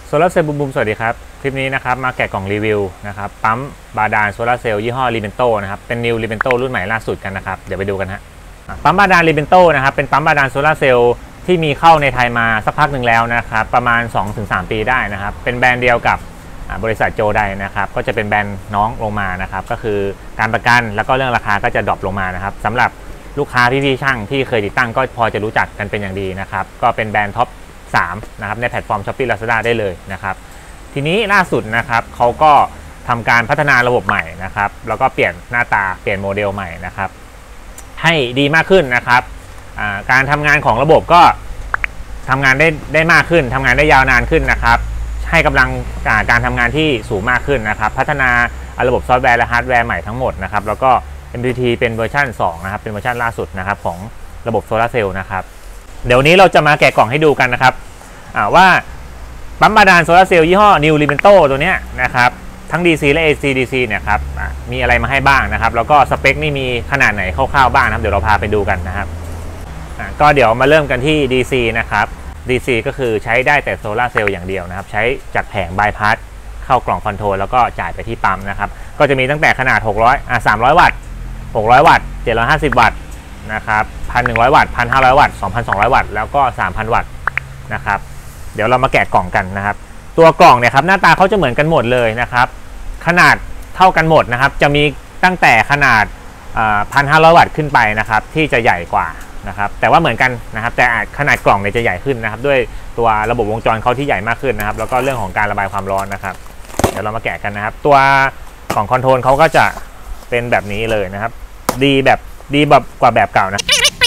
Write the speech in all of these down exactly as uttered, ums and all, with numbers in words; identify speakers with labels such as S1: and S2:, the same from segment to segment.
S1: โซลาร์เซลล์บูมบูมสวัสดีครับคลิปนี้นะครับมาแกะกล่องรีวิวนะครับปั๊มบาดาลโซลาร์เซลล์ยี่ห้อรีเบนโตนะครับเป็นนิวรีเบนโตรุ่นใหม่ล่าสุดกันนะครับเดี๋ยวไปดูกันฮะปั๊มบาดาลรีเบนโตนะครับเป็นปั๊มบาดาลโซลาร์เซลล์ที่มีเข้าในไทยมาสักพักหนึ่งแล้วนะครับประมาณ สองถึงสาม ปีได้นะครับเป็นแบรนด์เดียวกับบริษัทโจไดนะครับก็จะเป็นแบรนด์น้องลงมานะครับก็คือการประกันแล้วก็เรื่องราคาก็จะดรอปลงมานะครับสำหรับลูกค้าพี่ๆช่างที่เคยติดตั้งก็พอจะรู้จักกันเป็นอย่างดีนะครับก็เป็นแบรนด์ท็อปสามนะครับในแพลตฟอร์ม Shopee Lazada ได้เลยนะครับทีนี้ล่าสุดนะครับเขาก็ทำการพัฒนาระบบใหม่นะครับแล้วก็เปลี่ยนหน้าตาเปลี่ยนโมเดลใหม่นะครับให้ดีมากขึ้นนะครับการทำงานของระบบก็ทำงานได้ได้มากขึ้นทำงานได้ยาวนานขึ้นนะครับให้กำลังการทำงานที่สูงมากขึ้นนะครับพัฒนาระบบซอฟต์แวร์และฮาร์ดแวร์ใหม่ทั้งหมดนะครับแล้วก็ เอ็ม พี ที เป็นเวอร์ชันสองนะครับเป็นเวอร์ชันล่าสุดนะครับของระบบโซลาร์เซลล์นะครับเดี๋ยวนี้เราจะมาแกะกล่องให้ดูกันนะครับว่าปั๊มบาดาลโซลาร์เซลล์ยี่ห้อ New Limento ตัวนี้นะครับทั้ง ดี ซี และ เอ ซี ดี ซี เนี่ยครับมีอะไรมาให้บ้างนะครับแล้วก็สเปคนี่มีขนาดไหนคร่าวๆบ้างนะครับเดี๋ยวเราพาไปดูกันนะครับก็เดี๋ยวมาเริ่มกันที่ ดี ซี นะครับ ดี ซี ก็คือใช้ได้แต่โซลาร์เซลล์อย่างเดียวนะครับใช้จากแผงบายพาสเข้ากล่องคอนโทรลแล้วก็จ่ายไปที่ปั๊มนะครับก็จะมีตั้งแต่ขนาดหกร้อยอ่ะสามร้อยวัตต์หกร้อยวัตต์เจ็ดร้อยห้าสิบวัตต์นะครับ หนึ่งพันหนึ่งร้อย วัตต์ หนึ่งพันห้าร้อย วัตต์ สองพันสองร้อย วัตต์แล้วก็ สามพัน วัตต์นะครับเดี๋ยวเรามาแกะกล่องกันนะครับตัวกล่องเนี่ยครับหน้าตาเขาจะเหมือนกันหมดเลยนะครับขนาดเท่ากันหมดนะครับจะมีตั้งแต่ขนาด หนึ่งพันห้าร้อย วัตต์ขึ้นไปนะครับที่จะใหญ่กว่านะครับแต่ว่าเหมือนกันนะครับแต่ขนาดกล่องเนี่ยจะใหญ่ขึ้นนะครับด้วยตัวระบบวงจรเขาที่ใหญ่มากขึ้นนะครับแล้วก็เรื่องของการระบายความร้อนนะครับเดี๋ยวเรามาแกะกันนะครับตัวกล่องคอนโทรลเขาก็จะเป็นแบบนี้เลยนะครับดีแบบดีแบบกว่าแบบเก่านะ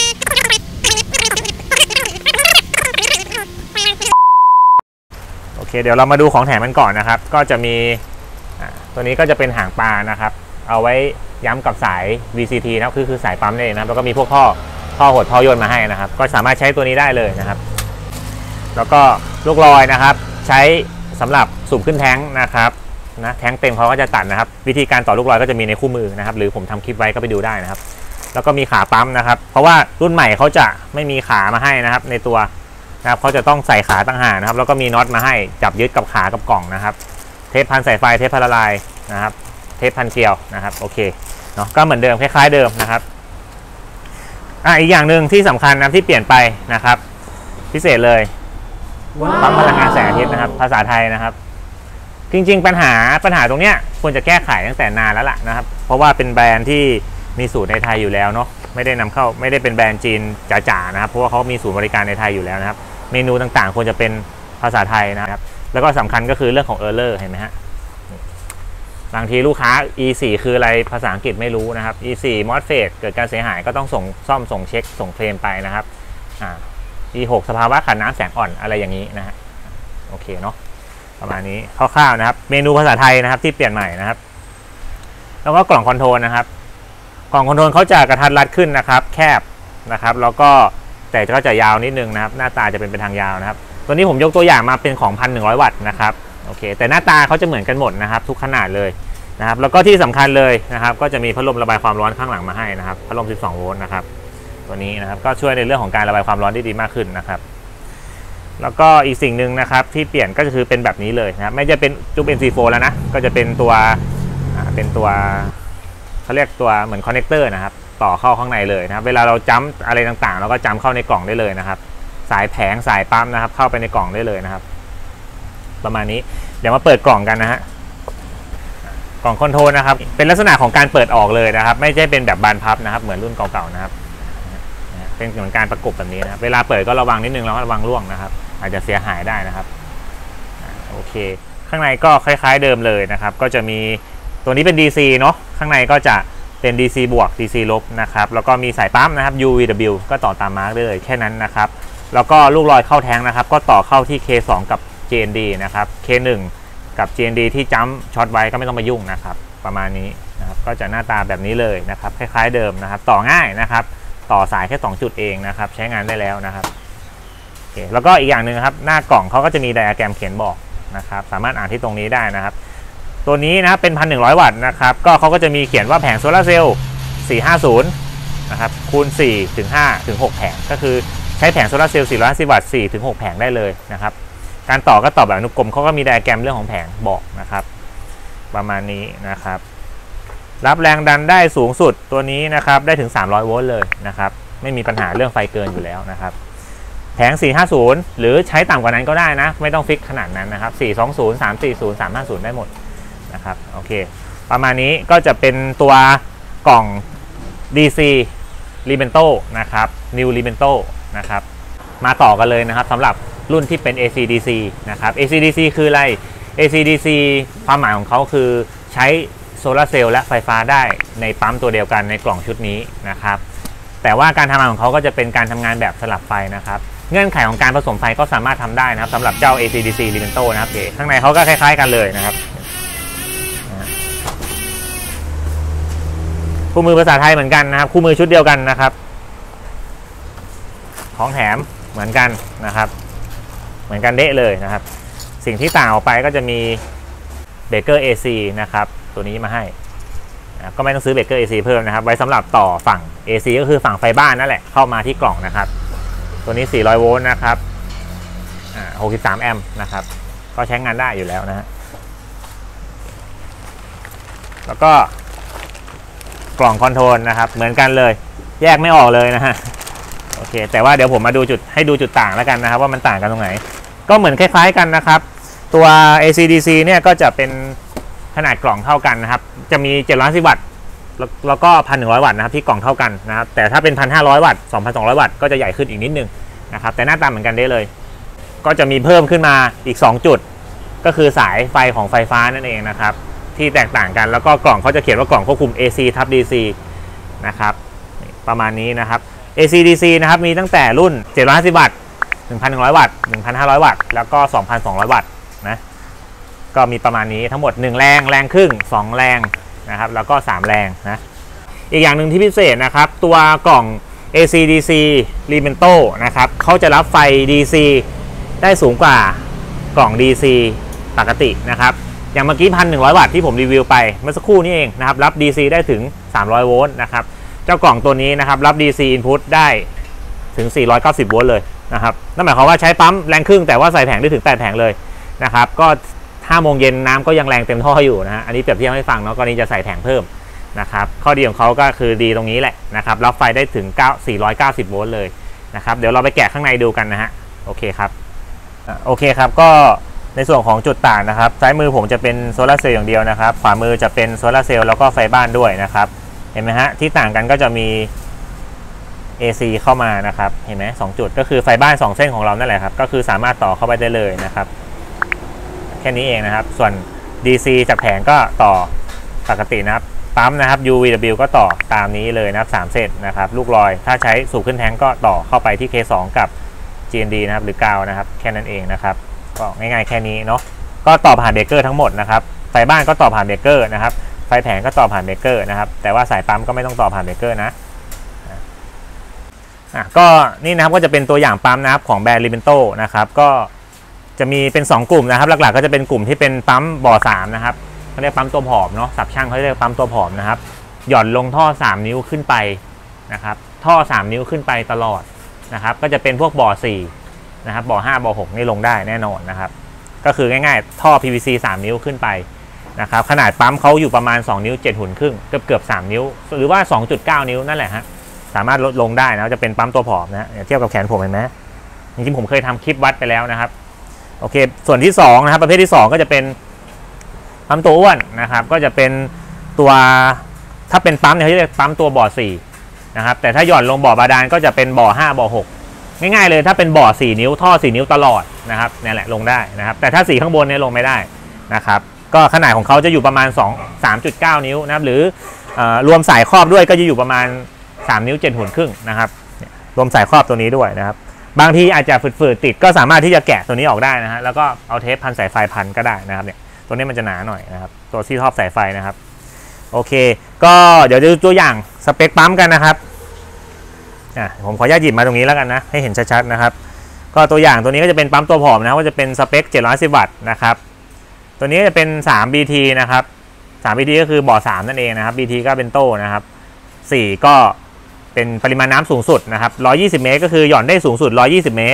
S1: โอเคเดี๋ยวเรามาดูของแถมกันก่อนนะครับก็จะมีตัวนี้ก็จะเป็นหางปลานะครับเอาไว้ย้ำกับสาย วี ซี ที นะครับคือคือสายปั๊มนี่นะครับแล้วก็มีพวกท่อท่อหดท่อโยนมาให้นะครับก็สามารถใช้ตัวนี้ได้เลยนะครับแล้วก็ลูกลอยนะครับใช้สำหรับสูบขึ้นแท้งนะครับนะแท้งเต็มเขาก็จะตัดนะครับวิธีการต่อลูกลอยก็จะมีในคู่มือนะครับหรือผมทำคลิปไว้ก็ไปดูได้นะครับแล้วก็มีขาปั๊มนะครับเพราะว่ารุ่นใหม่เขาจะไม่มีขามาให้นะครับในตัวนะครับเขาจะต้องใส่ขาตั้งหากนะครับแล้วก็มีน็อตมาให้จับยึดกับขากับกล่องนะครับเทปพันสายไฟเทปพันละลายนะครับเทปพันเกลียวนะครับโอเคเนาะก็เหมือนเดิมคล้ายๆเดิมนะครับอ่ะอีกอย่างหนึ่งที่สำคัญนะที่เปลี่ยนไปนะครับพิเศษเลยปั๊มพลังงานแสงอาทิตย์นะครับภาษาไทยนะครับจริงๆปัญหาปัญหาตรงเนี้ยควรจะแก้ไขตั้งแต่นานแล้วล่ะนะครับเพราะว่าเป็นแบรนด์ที่มีสูตรในไทยอยู่แล้วเนาะไม่ได้นำเข้าไม่ได้เป็นแบรนด์จีนจ๋าๆนะครับเพราะว่าเขามีศูนย์บริการในไทยอยู่แล้วนะครับเมนูต่างๆควรจะเป็นภาษาไทยนะครับแล้วก็สำคัญก็คือเรื่องของ error เห็นไหมฮะบางทีลูกค้า อี โฟร์ คืออะไรภาษาอังกฤษไม่รู้นะครับ อี โฟร์ MOSFET เกิดการเสียหายก็ต้องส่งซ่อมส่งเช็คส่งเคลมไปนะครับอ่า อี หก สภาวะขาดน้ำแสงอ่อนอะไรอย่างนี้นะฮะโอเคเนาะประมาณนี้คร่าวๆนะครับเมนูภาษาไทยนะครับที่เปลี่ยนใหม่นะครับแล้วก็กล่องคอนโทรลนะครับกล่องคอนโทรลเขาจะกระทัดรัดขึ้นนะครับแคบนะครับแล้วก็แต่ก็จะยาวนิดนึงนะครับหน้าตาจะเป็นเป็นทางยาวนะครับตัวนี้ผมยกตัวอย่างมาเป็นของ หนึ่งพันหนึ่งร้อย วัตต์นะครับโอเคแต่หน้าตาเขาจะเหมือนกันหมดนะครับทุกขนาดเลยนะครับแล้วก็ที่สำคัญเลยนะครับก็จะมีพัดลมระบายความร้อนข้างหลังมาให้นะครับพัดลมสิบสองโวลต์นะครับตัวนี้นะครับก็ช่วยในเรื่องของการระบายความร้อนได้ดีมากขึ้นนะครับแล้วก็อีกสิ่งหนึ่งนะครับที่เปลี่ยนก็คือเป็นแบบนี้เลยนะครับไม่จะเป็นจุ๊บ เอ็น ซี โฟร์ แล้วนะก็จะเป็นตัวเป็นตัวเขาเรียกตัวเหมือนคอนเนคเตอร์นะครับต่อเข้าข้างในเลยนะครับเวลาเราจัมป์อะไรต่างๆเราก็จัมป์เข้าในกล่องได้เลยนะครับสายแผงสายปั๊มนะครับเข้าไปในกล่องได้เลยนะครับประมาณนี้เดี๋ยวมาเปิดกล่องกันนะฮะกล่องคอนโทรลนะครับเป็นลักษณะของการเปิดออกเลยนะครับไม่ใช่เป็นแบบบานพับนะครับเหมือนรุ่นเก่าๆนะครับเป็นเหมือนการประกบแบบนี้นะครับเวลาเปิดก็ระวังนิดนึงแล้วระวังร่วงนะครับอาจจะเสียหายได้นะครับโอเคข้างในก็คล้ายๆเดิมเลยนะครับก็จะมีตัวนี้เป็น ดี ซี เนาะข้างในก็จะเป็น ดี ซี บวก ดี ซี ลบนะครับแล้วก็มีสายปั๊มนะครับ ยู วี ดับเบิลยู ก็ต่อตามมาร์กได้เลยแค่นั้นนะครับแล้วก็ลูกลอยเข้าแท้งนะครับก็ต่อเข้าที่ เค สอง กับ จี เอ็น ดี นะครับ เค หนึ่ง กับ จี เอ็น ดี ที่จัมป์ช็อตไว้ก็ไม่ต้องมายุ่งนะครับประมาณนี้นะครับก็จะหน้าตาแบบนี้เลยนะครับคล้ายๆเดิมนะครับต่อง่ายนะครับต่อสายแค่สองจุดเองนะครับใช้งานได้แล้วนะครับโอเคแล้วก็อีกอย่างหนึ่งครับหน้ากล่องเขาก็จะมีไดอะแกรมเขียนบอกนะครับสามารถอ่านที่ตรงนี้ได้นะครับตัวนี้นะครับเป็น หนึ่งพันหนึ่งร้อย วัตต์นะครับก็เขาก็จะมีเขียนว่าแผงโซลาร์เซลล์สี่ร้อยห้าสิบนะครับคูณสี่ถึงห้าถึงหกแผงก็คือใช้แผงโซลาร์เซลล์สี่ร้อยห้าสิบวัตต์สี่ถึงหกแผงได้เลยนะครับการต่อก็ต่อแบบอนุกรมเขาก็มีไดอะแกรมเรื่องของแผงบอกนะครับประมาณนี้นะครับรับแรงดันได้สูงสุดตัวนี้นะครับได้ถึงสามร้อยโวลต์เลยนะครับไม่มีปัญหาเรื่องไฟเกินอยู่แล้วนะครับแผงสี่ห้าศูนย์หรือใช้ต่ำกว่านั้นก็ได้นะไม่ต้องฟิกขนาดนั้นนะครับสี่สองศูนย์ สามสี่ศูนย์ สามห้าศูนย์ได้หมดนะครับโอเคประมาณนี้ก็จะเป็นตัวกล่อง ดี ซี Limento นะครับ New Limento นะครับมาต่อกันเลยนะครับสำหรับรุ่นที่เป็น เอ ซี ดี ซี นะครับ เอ ซี ดี ซี คืออะไร เอ ซี ดี ซี ความหมายของเขาคือใช้โซลาร์เซลล์และไฟฟ้าได้ในปั๊มตัวเดียวกันในกล่องชุดนี้นะครับแต่ว่าการทำงานของเขาก็จะเป็นการทำงานแบบสลับไฟนะครับเงื่อนไขของการผสมไฟก็สามารถทำได้นะครับสำหรับเจ้า เอ ซี ดี ซี Limento นะครับข้างในเขาก็คล้ายๆกันเลยนะครับคู่มือภาษาไทยเหมือนกันนะครับคู่มือชุดเดียวกันนะครับของแถมเหมือนกันนะครับเหมือนกันเดะเลยนะครับสิ่งที่ต่างออกไปก็จะมีเบรกเกอร์ เอ ซี นะครับตัวนี้มาให้ก็ไม่ต้องซื้อเบรกเกอร์ เอ ซี เพิ่มนะครับไว้สำหรับต่อฝั่ง เอ ซี ก็คือฝั่งไฟบ้านนั่นแหละเข้ามาที่กล่องนะครับตัวนี้สี่ร้อยโวลต์นะครับหกสิบสามแอมป์นะครับก็ใช้งานได้อยู่แล้วนะฮะแล้วก็กล่องคอนโทรลนะครับเหมือนกันเลยแยกไม่ออกเลยนะฮะโอเคแต่ว่าเดี๋ยวผมมาดูจุดให้ดูจุดต่างแล้วกันนะครับว่ามันต่างกันตรงไหนก็เหมือนคล้ายๆกันนะครับตัว เอ ซี ดี ซี เนี่ยก็จะเป็นขนาดกล่องเท่ากันนะครับจะมีเจ็ดร้อยห้าสิบวัตต์แล้วก็ หนึ่งพันหนึ่งร้อย วัตต์นะครับที่กล่องเท่ากันนะครับแต่ถ้าเป็น หนึ่งพันห้าร้อย วัตต์ สองพันสองร้อย วัตต์ก็จะใหญ่ขึ้นอีกนิดนึงนะครับแต่หน้าตาเหมือนกันได้เลยก็จะมีเพิ่มขึ้นมาอีกสองจุดก็คือสายไฟของไฟฟ้านั่นเองนะครับที่แตกต่างกันแล้วก็กล่องเขาจะเขียนว่ากล่องควบคุม เอ ซี ทับ ดี ซี นะครับประมาณนี้นะครับ เอ ซี ดี ซี นะครับมีตั้งแต่รุ่นเจ็ดร้อยห้าสิบวัตต์ หนึ่งพันหนึ่งร้อย วัตต์ หนึ่งพันห้าร้อย วัตต์แล้วก็ สองพันสองร้อย วัตต์นะก็มีประมาณนี้ทั้งหมดหนึ่งแรงแรงครึ่งสองแรงนะครับแล้วก็สามแรงนะอีกอย่างหนึ่งที่พิเศษนะครับตัวกล่อง เอ ซี ดี ซี Limento นะครับเขาจะรับไฟ ดี ซี ได้สูงกว่ากล่อง ดี ซี ปกตินะครับอย่างเมื่อกี้ หนึ่งพันหนึ่งร้อย วัตต์ที่ผมรีวิวไปเมื่อสักครู่นี้เองนะครับรับ ดี ซี ได้ถึงสามร้อยโวลต์นะครับเจ้ากล่องตัวนี้นะครับรับ ดี ซี Input ได้ถึงสี่ร้อยเก้าสิบโวลต์เลยนะครับนั่นหมายความว่าใช้ปั๊มแรงครึ่งแต่ว่าใส่แผงได้ถึงแปดแผงเลยนะครับก็ห้าโมงเย็นน้ำก็ยังแรงเต็มท่ออยู่นะฮะอันนี้เปรียบเทียบให้ฟังเนาะกรณีจะใส่แผงเพิ่มนะครับข้อดีของเขาก็คือดีตรงนี้แหละนะครับรับไฟได้ถึงสี่ร้อยเก้าสิบโวลต์เลยนะครับเดี๋ยวเราไปแกะข้างในดูกันนะฮะโอเคครับโอเคครับก็ในส่วนของจุดต่างนะครับซ้ายมือผมจะเป็นโซลาร์เซลล์อย่างเดียวนะครับขวามือจะเป็นโซลาร์เซลล์แล้วก็ไฟบ้านด้วยนะครับเห็นไหมฮะที่ต่างกันก็จะมี เอ ซี เข้ามานะครับเห็นไหมสองจุดก็คือไฟบ้านสองเส้นของเรานั่นแหละครับก็คือสามารถต่อเข้าไปได้เลยนะครับแค่นี้เองนะครับส่วน ดี ซี จากแผงก็ต่อปกตินะครับปั๊มนะครับ ยู วี ดับเบิลยู ก็ต่อตามนี้เลยนะครับสามเส้นนะครับลูกลอยถ้าใช้สูบขึ้นแทงก็ต่อเข้าไปที่ เค สอง กับ จี เอ็น ดี นะครับหรือกาวนะครับแค่นั้นเองนะครับก็ง่ายๆแค่นี้เนาะก็ต่อผ่านเบรกเกอร์ทั้งหมดนะครับไฟบ้านก็ต่อผ่านเบรกเกอร์นะครับไฟแผงก็ต่อผ่านเบรกเกอร์นะครับแต่ว่าสายปั๊มก็ไม่ต้องต่อผ่านเบรกเกอร์นะอ่ะก็นี่นะครับก็จะเป็นตัวอย่างปั๊มนะครับของแบรนด์ Limento นะครับก็จะมีเป็นสองกลุ่มนะครับหลักๆก็จะเป็นกลุ่มที่เป็นปั๊มบ่อสามนะครับเขาเรียกปั๊มตัวผอมเนาะสับช่างเขาเรียกปั๊มตัวผอมนะครับหย่อนลงท่อสามนิ้วขึ้นไปนะครับท่อสามนิ้วขึ้นไปตลอดนะครับก็จะเป็นพวกบ่อสี่นะครับบ่อห้าบ่อหกนี่ลงได้แน่นอนนะครับก็คือง่ายๆท่อ พี วี ซี สามนิ้วขึ้นไปนะครับขนาดปั๊มเขาอยู่ประมาณสองนิ้วเจ็ดหุ่นครึ่งเกือบเกือบสามนิ้วหรือว่า สองจุดเก้า นิ้วนั่นแหละฮะสามารถลดลงได้นะจะเป็นปั๊มตัวผอมนะเทียบกับแขนผมเห็นไหมจริงๆผมเคยทำคลิปวัดไปแล้วนะครับโอเคส่วนที่สองนะครับประเภทที่สองก็จะเป็นปั๊มตัวอ้วนนะครับก็จะเป็นตัวถ้าเป็นปั๊มเนี่ยเขาจะเรียกปั๊มตัวบ่อสี่นะครับแต่ถ้าหย่อนลงบ่อบาดาลก็จะเป็นบ่อห้าบ่อหกง่ายๆเลยถ้าเป็นบ่อสี่นิ้วท่อสี่นิ้วตลอดนะครับนี่แหละลงได้นะครับแต่ถ้าสี่ข้างบนเนี่ยลงไม่ได้นะครับก็ขนาดของเขาจะอยู่ประมาณสอง สามจุดเก้า นิ้วนะครับหรือรวมสายครอบด้วยก็จะอยู่ประมาณสามนิ้วเจ็ดหุ่นครึ่งนะครับรวมสายครอบตัวนี้ด้วยนะครับบางทีอาจจะฝืดๆติดก็สามารถที่จะแกะตัวนี้ออกได้นะฮะแล้วก็เอาเทปพันสายไฟพันก็ได้นะครับเนี่ยตัวนี้มันจะหนาหน่อยนะครับตัวที่ครอบสายไฟนะครับโอเคก็เดี๋ยวจะดูตัวอย่างสเปคปั๊มกันนะครับอ่ะผมขออนุญาตหยิบมาตรงนี้แล้วกันนะให้เห็นชัดๆนะครับก็ตัวอย่างตัวนี้ก็จะเป็นปั๊มตัวผอมนะว่าจะเป็นสเปคเจ็ดร้อยสิบวัตต์นะครับตัวนี้จะเป็นสาม บี ที นะครับสาม บี ที ก็คือบ่อสามนั่นเองนะครับ บี ที ก็เป็นโต้นะครับสี่ ก็เป็นปริมาณน้ำสูงสุดนะครับหนึ่งร้อยยี่สิบเมตรก็คือหย่อนได้สูงสุดหนึ่งร้อยยี่สิบเมตร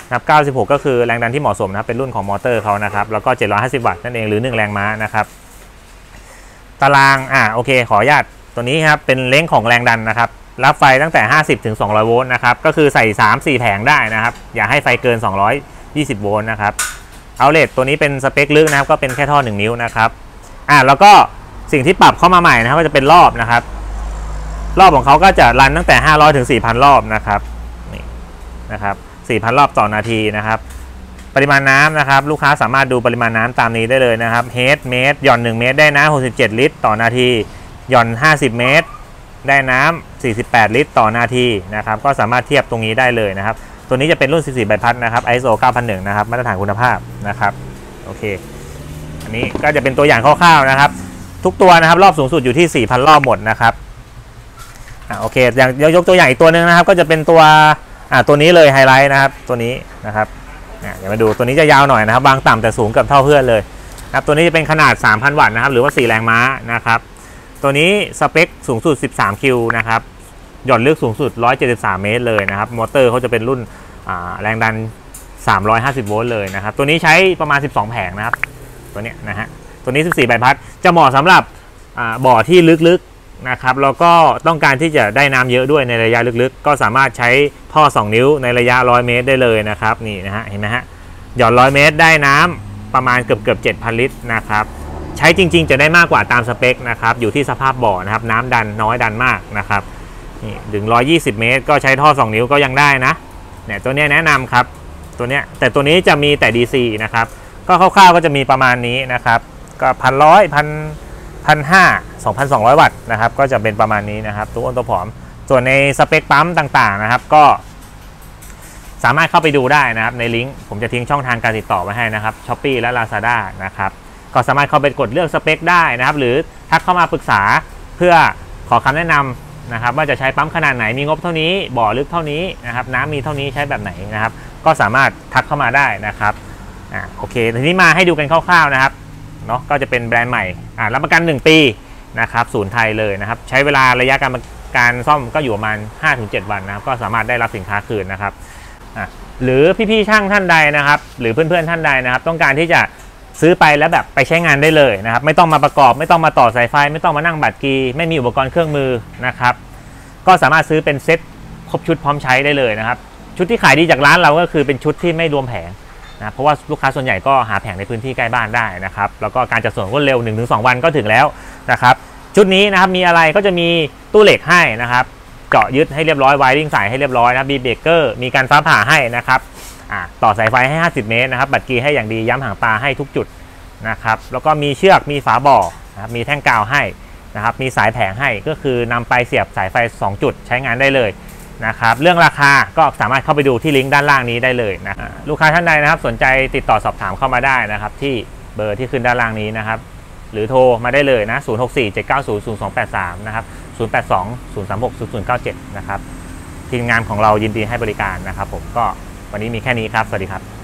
S1: นะครับเก้าสิบหกก็คือแรงดันที่เหมาะสมนะครับเป็นรุ่นของมอเตอร์เขานะครับแล้วก็เจ็ดร้อยห้าสิบวัตต์นั่นเองหรือหนึ่งแรงม้านะครับตารางอ่าโอเคขออนุญาตตัวนี้ครับเป็นเล้งของแรงดันนะครับรับไฟตั้งแต่ห้าสิบถึงสองร้อยโวลต์นะครับก็คือใส่ สามสี่ แผงได้นะครับอย่าให้ไฟเกินสองร้อยยี่สิบโวลต์นะครับเอาเลทตัวนี้เป็นสเปคลึกนะครับก็เป็นแค่ท่อหนึ่งนิ้วนะครับอ่าแล้วก็สิ่งที่ปรับเข้ามาใหม่นะครับก็จะเป็นรอบนะครับรอบของเขาก็จะรันตั้งแต่ห้าร้อยถึง สี่พัน รอบนะครับนี่นะครับ สี่พัน รอบต่อนาทีนะครับปริมาณน้ำนะครับลูกค้าสามารถดูปริมาณน้ำตามนี้ได้เลยนะครับเฮดเมตรหย่อนหนึ่งเมตรได้น้ำหกสิบเจ็ดลิตรต่อนาทีหย่อนห้าสิบเมตรได้น้ำสี่สิบแปดลิตรต่อนาทีนะครับก็สามารถเทียบตรงนี้ได้เลยนะครับตัวนี้จะเป็นรุ่นสิบสี่ใบพัดนะครับ ไอ เอส โอ เก้าพันหนึ่งนะครับมาตรฐานคุณภาพนะครับโอเคอันนี้ก็จะเป็นตัวอย่างคร่าวๆนะครับทุกตัวนะครับรอบสูงสุดอยู่ที่ สี่พัน รอบหมดนะครับอ่าโอเคอย่างยกตัวอย่างอีกตัวนึงนะครับก็จะเป็นตัวอ่าตัวนี้เลยไฮไลท์นะครับตัวนี้นะครับเดี๋ยวมาดูตัวนี้จะยาวหน่อยนะครับวางต่ำแต่สูงเกือบเท่าเพื่อนเลยนะครับตัวนี้จะเป็นขนาด สามพัน วัตต์นะครับหรือว่าสี่แรงม้านะครับตัวนี้สเปคสูงสุด สิบสาม คิวนะครับหย่อนลึกสูงสุดหนึ่งร้อยเจ็ดสิบสาม เมตรเลยนะครับมอเตอร์เขาจะเป็นรุ่นแรงดันสามร้อยห้าสิบโวลต์เลยนะครับตัวนี้ใช้ประมาณสิบสองแผงนะครับตัวนี้นะฮะตัวนี้สิบสี่ใบพัดจะเหมาะสำหรับบ่อที่ลึกๆนะครับแล้วก็ต้องการที่จะได้น้ำเยอะด้วยในระยะลึกๆก็สามารถใช้ท่อสองนิ้วในระยะหนึ่งร้อยเมตรได้เลยนะครับนี่นะฮะเห็นไหมฮะหย่อนหนึ่งร้อยเมตรได้น้ำประมาณเกือบเกือบ เจ็ดพัน ลิตรนะครับใช้จริงๆจะได้มากกว่าตามสเปคนะครับอยู่ที่สภาพบ่อนะครับน้ำดันน้อยดันมากนะครับนี่ถึงหนึ่งร้อยยี่สิบเมตรก็ใช้ท่อสองนิ้วก็ยังได้นะเนี่ยตัวนี้แนะนำครับตัวเนี้ยแต่ตัวนี้จะมีแต่ ดี ซี นะครับก็คร่าวๆก็จะมีประมาณนี้นะครับก็พันร้อยพันพันห้าสองพันสองร้อยวัตต์นะครับก็จะเป็นประมาณนี้นะครับตัวอ้นตัวผอมส่วนในสเปคปั๊มต่างๆนะครับก็สามารถเข้าไปดูได้นะครับในลิงก์ผมจะทิ้งช่องทางการติดต่อไว้ให้นะครับ ช้อปปี้ และ ลาซาด้า นะครับก็สามารถเข้าไปกดเลือกสเปคได้นะครับหรือทักเข้ามาปรึกษาเพื่อขอคำแนะนำนะครับว่าจะใช้ปั๊มขนาดไหนมีงบเท่านี้บ่อลึกเท่านี้นะครับน้ำมีเท่านี้ใช้แบบไหนนะครับก็สามารถทักเข้ามาได้นะครับอ่าโอเคทีนี้มาให้ดูกันคร่าวๆนะครับเนาะก็จะเป็นแบรนด์ใหม่อ่ารับประกันหนึ่งปีนะครับศูนย์ไทยเลยนะครับใช้เวลาระยะการการซ่อมก็อยู่ประมาณ ห้าถึงเจ็ด วันนะครับก็สามารถได้รับสินค้าคืนนะครับอ่าหรือพี่ๆช่างท่านใดนะครับหรือเพื่อนๆท่านใดนะครับต้องการที่จะซื้อไปแล้วแบบไปใช้งานได้เลยนะครับไม่ต้องมาประกอบไม่ต้องมาต่อสายไฟไม่ต้องมานั่งบัตรกีไม่มีอุปกรณ์เครื่องมือนะครับก็สามารถซื้อเป็นเซ็ตครบชุดพร้อมใช้ได้เลยนะครับชุดที่ขายดีจากร้านเราก็คือเป็นชุดที่ไม่รวมแผงนะเพราะว่าลูกค้าส่วนใหญ่ก็หาแผงในพื้นที่ใกล้บ้านได้นะครับแล้วก็การจัดส่งก็เร็ว หนึ่งถึงสอง วันก็ถึงแล้วนะครับชุดนี้นะครับมีอะไรก็จะมีตู้เหล็กให้นะครับเจาะยึดให้เรียบร้อยไวริ่งสายให้เรียบร้อยนะมีเบรกเกอร์มีการฟ้าผ่าให้นะครับต่อสายไฟให้ห้าสิบเมตรนะครับบัตรกีให้อย่างดีย้ำหางปลาให้ทุกจุดนะครับแล้วก็มีเชือกมีฝาบ่อนะครับมีแท่งกาวให้นะครับมีสายแผงให้ก็คือนำไปเสียบสายไฟสองจุดใช้งานได้เลยนะครับเรื่องราคาก็สามารถเข้าไปดูที่ลิงก์ด้านล่างนี้ได้เลยนะลูกค้าท่านใดนะครับสนใจติดต่อสอบถามเข้ามาได้นะครับที่เบอร์ที่ขึ้นด้านล่างนี้นะครับหรือโทรมาได้เลยนะศูนย์ หก สี่ เจ็ด เก้า ศูนย์ ศูนย์ สอง แปด สามนะครับศูนย์ แปด สอง ศูนย์ สาม หก ศูนย์ ศูนย์ เก้า เจ็ดนะครับทีมงานของเรายินดีให้บริการนะครับผมก็วันนี้มีแค่นี้ครับสวัสดีครับ